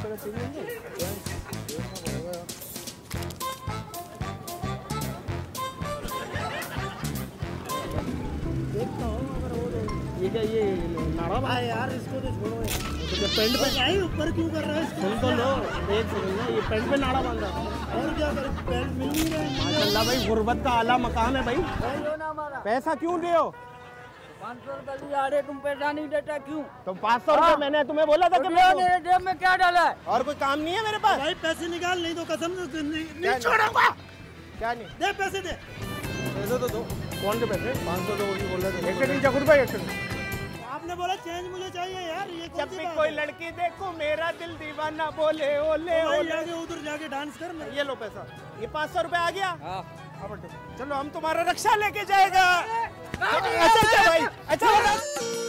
रुपए का चाहिए। देखता हूँ अगर हो तो। ये क्या ये नाड़ा भाई यार, इसको तो छोड़ो यार। तो पेंट पे आई ऊपर क्यों कर रहा है? सुन तो लो, एक सेकंड ना, ये पेंट पे नाड़ा बांधा और क्या कर, पेंट मिल नहीं रहा है। माशाल्लाह भाई, गुर्बत का आला मकाम है भाई। पैसा क्यों दे हो? 500 रुपए लिया। अरे तुम पैसा नहीं देता क्यों? तो 500 रुपए मैंने तुम्हें बोला था कि मेरे जेब में क्या डाला है? और कोई काम नहीं है मेरे पास। भाई पैसे निकाल, नहीं तो कसम से नहीं छोड़ूंगा। क्या नहीं दे, पैसे दे। पैसे तो दो। कौन के पैसे? 500 तो बोल रहे थे। एक सेकंड चकुर भाई, एक सेकंड। आपने बोला चेंज मुझे चाहिए यार। ये जब भी कोई लड़की देखो मेरा दिल दीवाना बोले ओले ओले। उधर जाके डांस कर। ये लो पैसा, ये 500 रुपए आ गया। चलो हम तुम्हारा रक्षा लेके जाएगा। अच्छा भाई, अच्छा।